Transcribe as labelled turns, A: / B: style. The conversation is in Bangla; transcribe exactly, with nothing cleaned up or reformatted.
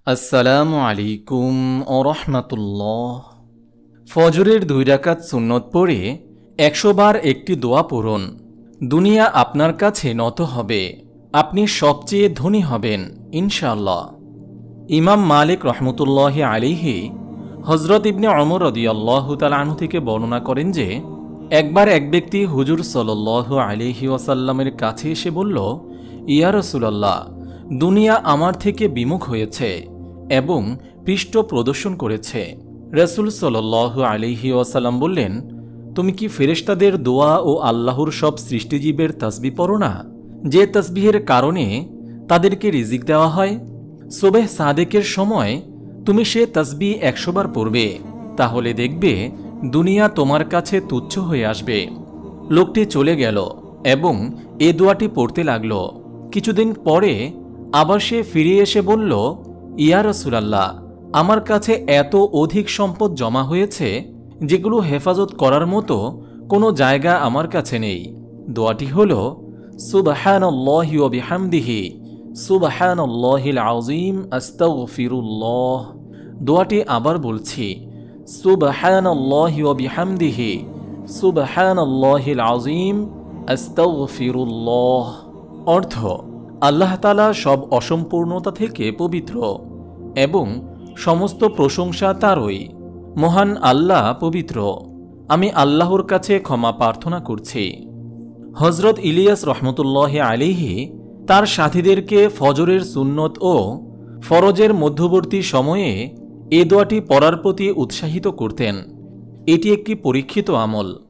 A: আসসালামু আলাইকুম ও রহমাতুল্লাহ। ফজরের দুই রাকাত সুন্নত পড়ে একশো বার একটি দোয়া পড়ুন। দুনিয়া আপনার কাছে নত হবে, আপনি সবচেয়ে ধনী হবেন ইনশাআল্লাহ। ইমাম মালিক রহমতুল্লাহি আলাইহি হজরত ইবনে ওমর রাদিয়াল্লাহু তাআলা আনহু থেকে বর্ণনা করেন যে একবার এক ব্যক্তি হুজুর সাল্লাল্লাহু আলাইহি ওয়াসাল্লামের কাছে এসে বলল, ইয়া রাসূলুল্লাহ, দুনিয়া আমার থেকে বিমুখ হয়েছে এবং পৃষ্ঠ প্রদর্শন করেছে। রাসূল সাল্লাল্লাহু আলাইহি ওয়াসাল্লাম বললেন, তুমি কি ফেরেশতাদের দোয়া ও আল্লাহর সব সৃষ্টিজীবের তাসবিহ পড়ো না, যে তাসবিহের কারণে তাদেরকে রিজিক দেওয়া হয়? সুবহ সাদেকের সময় তুমি সে তাসবিহ একশো বার পড়বে, তাহলে দেখবে দুনিয়া তোমার কাছে তুচ্ছ হয়ে আসবে। লোকটি চলে গেল এবং এ দোয়াটি পড়তে লাগল। কিছুদিন পরে আবার সে ফিরে এসে বলল, ইয়া রাসূলুল্লাহ, আমার কাছে এত অধিক সম্পদ জমা হয়েছে যেগুলো হেফাজত করার মতো কোনো জায়গা আমার কাছে নেই। দোয়াটি হল সুবহানাল্লাহি ওয়া বিহামদিহি সুবহানাল্লাহিল আযীম আস্তাগফিরুল্লাহ। দোয়াটি আবার বলছি, সুবহানাল্লাহি ওয়া বিহামদিহি সুবহানাল্লাহিল আযীম আস্তাগফিরুল্লাহ। অর্থ, আল্লাহ তাআলা সব অসম্পূর্ণতা থেকে পবিত্র এবং সমস্ত প্রশংসা তারই। মহান আল্লাহ পবিত্র, আমি আল্লাহর কাছে ক্ষমা প্রার্থনা করছি। হজরত ইলিয়াস রহমতুল্লাহি আলাইহি তার সাথীদেরকে ফজরের সুন্নত ও ফরজের মধ্যবর্তী সময়ে এ দোয়াটি পড়ার প্রতি উৎসাহিত করতেন। এটি একটি পরীক্ষিত আমল।